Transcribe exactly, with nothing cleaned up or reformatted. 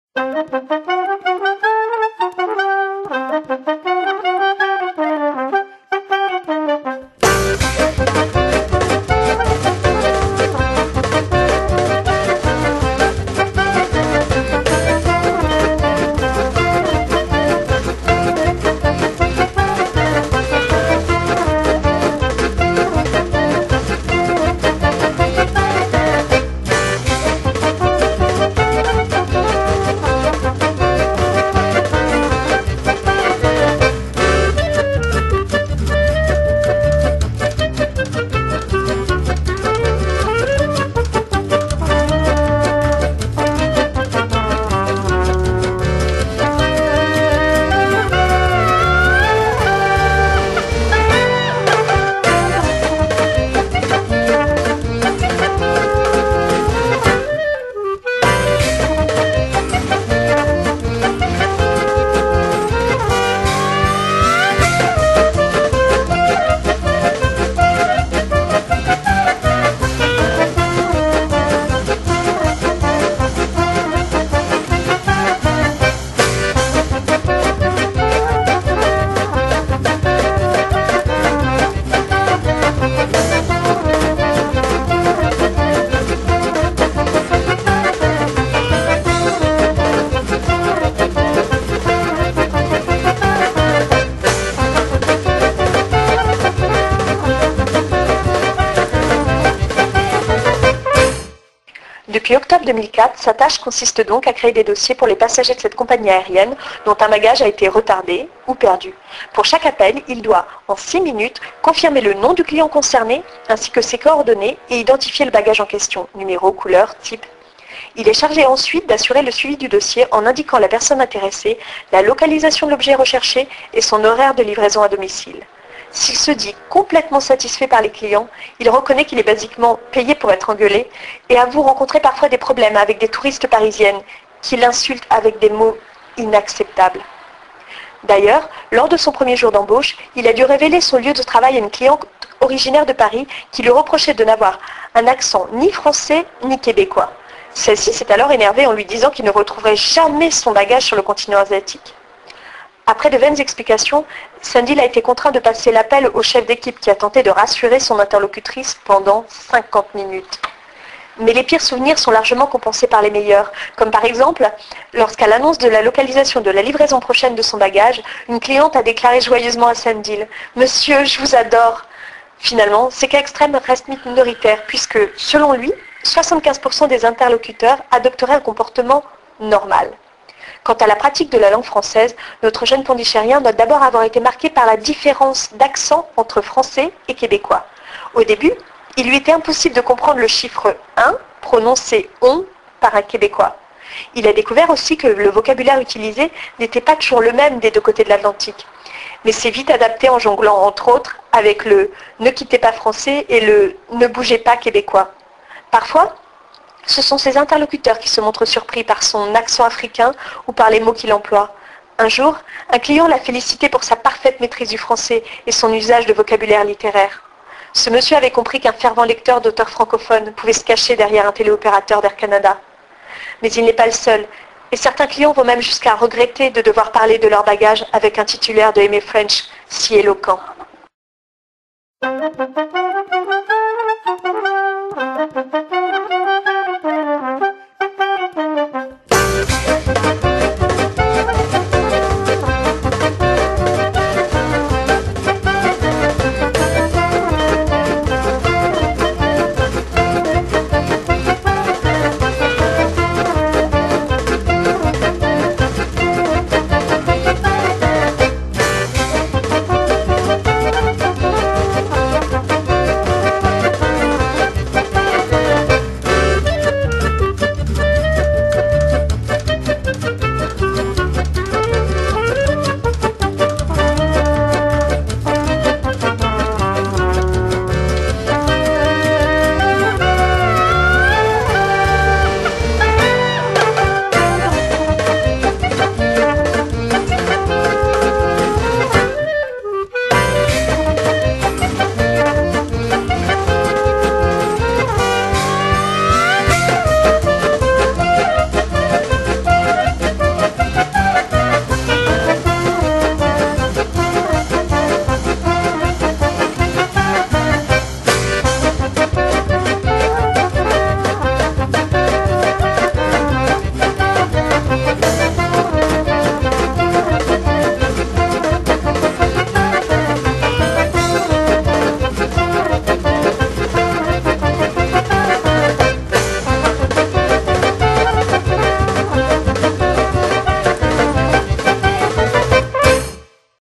Depuis octobre deux mille quatre, sa tâche consiste donc à créer des dossiers pour les passagers de cette compagnie aérienne dont un bagage a été retardé ou perdu. Pour chaque appel, il doit, en six minutes, confirmer le nom du client concerné ainsi que ses coordonnées et identifier le bagage en question, numéro, couleur, type. Il est chargé ensuite d'assurer le suivi du dossier en indiquant la personne intéressée, la localisation de l'objet recherché et son horaire de livraison à domicile. S'il se dit complètement satisfait par les clients, il reconnaît qu'il est basiquement payé pour être engueulé et avoue rencontrer parfois des problèmes avec des touristes parisiennes qui l'insultent avec des mots inacceptables. D'ailleurs, lors de son premier jour d'embauche, il a dû révéler son lieu de travail à une cliente originaire de Paris qui lui reprochait de n'avoir un accent ni français ni québécois. Celle-ci s'est alors énervée en lui disant qu'il ne retrouverait jamais son bagage sur le continent asiatique. Après de vaines explications, Sandil a été contraint de passer l'appel au chef d'équipe qui a tenté de rassurer son interlocutrice pendant cinquante minutes. Mais les pires souvenirs sont largement compensés par les meilleurs, comme par exemple, lorsqu'à l'annonce de la localisation de la livraison prochaine de son bagage, une cliente a déclaré joyeusement à Sandil « Monsieur, je vous adore !» Finalement, ces cas extrêmes restent minoritaires, puisque, selon lui, soixante-quinze pour cent des interlocuteurs adopteraient un comportement normal. Quant à la pratique de la langue française, notre jeune pondichérien note d'abord avoir été marqué par la différence d'accent entre français et québécois. Au début, il lui était impossible de comprendre le chiffre un, prononcé on par un québécois. Il a découvert aussi que le vocabulaire utilisé n'était pas toujours le même des deux côtés de l'Atlantique. Mais s'est vite adapté en jonglant entre autres avec le « ne quittez pas français » et le « ne bougez pas québécois ». Parfois, ce sont ses interlocuteurs qui se montrent surpris par son accent africain ou par les mots qu'il emploie. Un jour, un client l'a félicité pour sa parfaite maîtrise du français et son usage de vocabulaire littéraire. Ce monsieur avait compris qu'un fervent lecteur d'auteurs francophones pouvait se cacher derrière un téléopérateur d'Air Canada. Mais il n'est pas le seul, et certains clients vont même jusqu'à regretter de devoir parler de leur bagage avec un titulaire de M A French si éloquent.